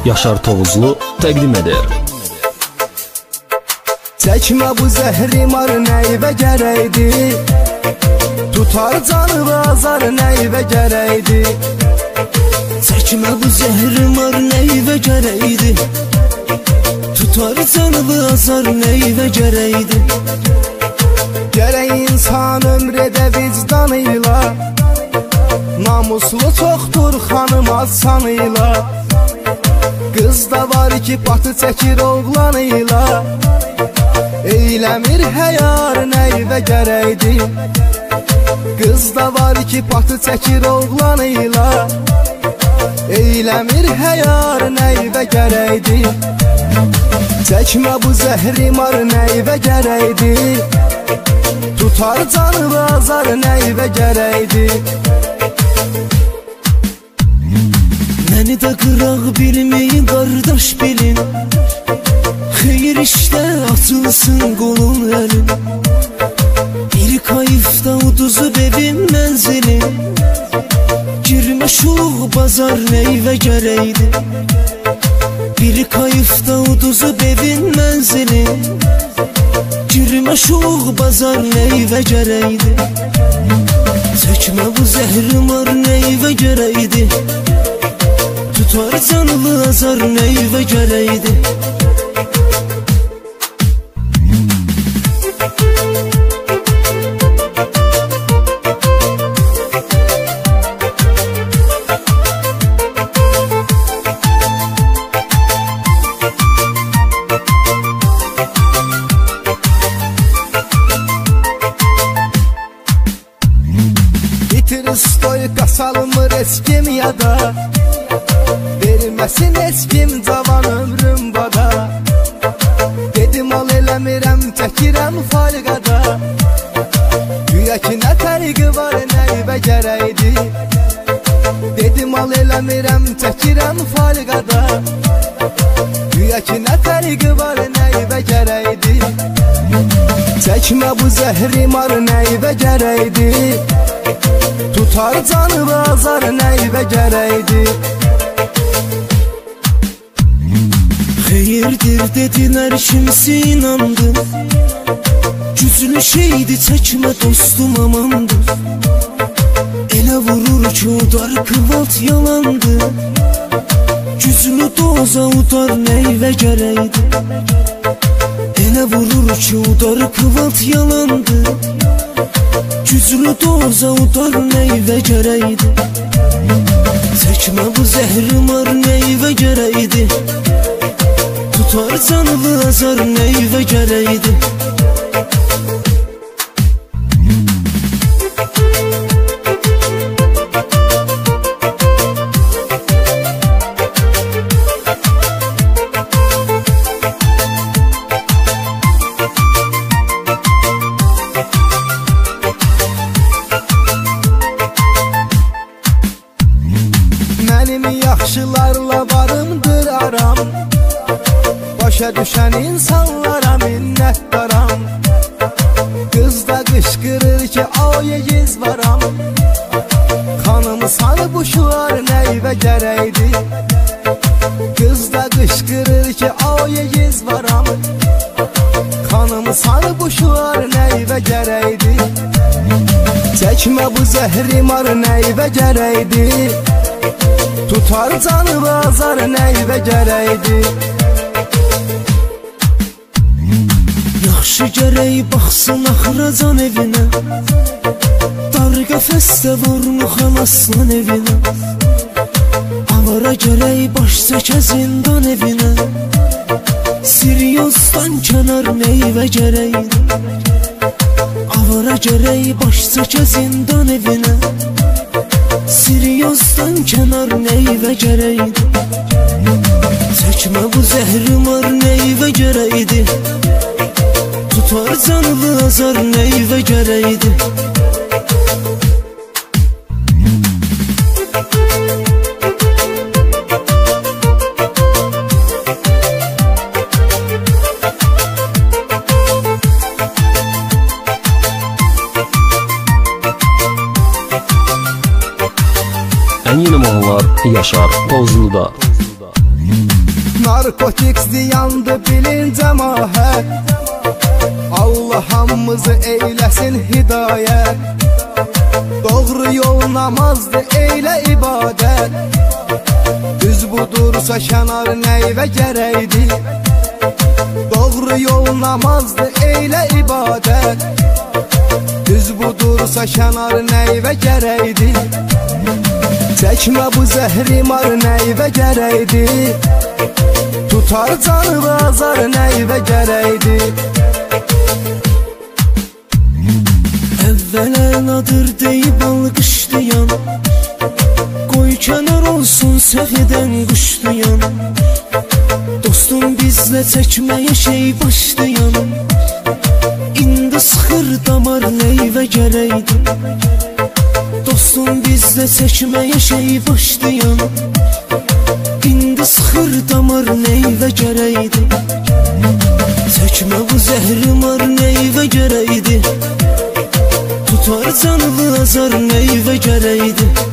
Yaşar Tovuzlu təqdim edir. Çəkmə bu zəhri mar nəyvə gərəkdi, tutar canı azar nəyvə gərəkdi. Çəkmə bu zəhri mar nəyvə gərəkdi, tutar canı azar nəyvə gərəkdi. Gərək insan ömrədə vicdanıyla, namuslu çoxdur xanım az sanıyla. Qız da var ki batı çəkir oğlanıyla, eyləmir həyar nəyvə gərəkdi. Qız da var ki batı çəkir oğlanıyla, eyləmir həyar nəyvə gərəkdi. Çəkmə bu zəhri mar nəyvə gərəkdi, tutar canı azar nəyvə gərəkdi. Məni də qıraq bilməyin qardaş bilin, xeyir işdə açılsın qolun əlin. Bir kayıfda uduzub evin mənzilin, girmə şuluq bazar nəyvə gərəkdi. Bir kayıfda uduzub evin mənzilin, girmə şuluq bazar nəyvə gərəkdi. Çəkmə bu zəhri mar nəyvə gərəkdi, tutar canlı azar nəyvə gərəkdi. Bitir stoyka salmır eskim ya da, verməsin eskim cavan ömrüm bada. Dedim al eləmirəm çəkirəm falqada, güya ki nə tərqi var nəyvə gərəkdi. Dedim al eləmirəm çəkirəm falqada, güya ki nə tərqi var nəyvə gərəkdi. Çəkmə bu zəhri mar nəyvə gərəkdi, tutar canı azar nəyvə gərəkdi. Xeyirdir dedilər kimsə inandı, güclü şeydi çəkmə dostum amandır. Elə vurur ki udar kıvalt yalandı, güclü doza udar nəyvə gərəkdi. Elə vurur ki udar kıvalt yalandı, güclü doza udar nəyvə gərəkdi. Çəkmə bu zəhri mar nəyvə gərəkdi, tutar canlı azar nəyvə gərəkdi. Mənim yaxşılarla varımdır aram, başa düşən insanlara minnətdaram. Qız da qışqırır ki oye giz varam, xanımı sarı bu şuar nəyvə gərəkdi. Qız da qışqırır ki oye giz varam, xanımı sarı bu şuar nəyvə gərəkdi. Çəkmə bu zəhri mar nəyvə gərəkdi, tutar canı azar nəyvə gərəkdi. Yaxşı gərək baxsın axıra can evinə, dar qəfəsdə vurnu xalasın evinə. Avara gərək baş çəkə zindan evinə, Siryosdan kənar nəyvə gərəkdi. Avara gərək baş çəkə zindan evinə, Siryosdan kənar nəyvə gərəkdi. Çəkmə bu zəhri mar nəyvə gərəkdi, tutar canlı azar nəyvə gərəkdi. Ən yeni mahnılar Yaşar Tovuzlu'da. Narkotik ziyandı bilincə mahət. Allah hamımızı eyləsin hidayət. Doğru yol namazdır, eylə ibadət. Düz budursa kənar neyvə gərəkdir. Doğru yol namazdır, eylə ibadət. Düz budursa kənar neyvə gərəkdir. Çəkmə bu zəhri mar neyvə gərəkdir. Tutar canı azar neyvə gərəkdir. Əvvələ nadır deyib alqışlayan, qoy kənar olsun səxidən quşlayan. Dostum bizlə çəkməyə şey başlayan, İndi sıxır damar neyvə gərəkdir. Dostum bizlə çəkməyə şey başlayan, İndi sıxır damar neyvə gərəkdir. Çəkmə bu zəhri mar neyvə gərəkdir. Tutar canlı azar neyvə gərəkdir.